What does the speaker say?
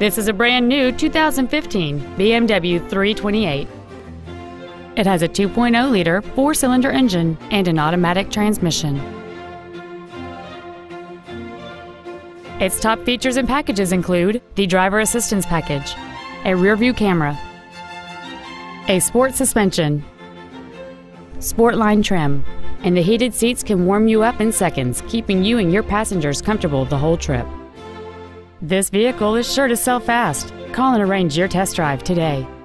This is a brand new 2015 BMW 328. It has a 2.0-liter four-cylinder engine and an automatic transmission. Its top features and packages include the driver assistance package, a rear-view camera, a sport suspension, sport line trim, and the heated seats can warm you up in seconds, keeping you and your passengers comfortable the whole trip. This vehicle is sure to sell fast. Call and arrange your test drive today.